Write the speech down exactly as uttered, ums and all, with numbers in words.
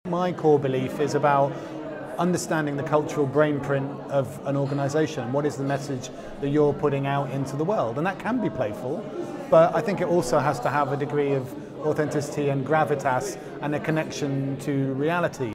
My core belief is about understanding the cultural brain print of an organisation. What is the message that you're putting out into the world? And that can be playful, but I think it also has to have a degree of authenticity and gravitas and a connection to reality.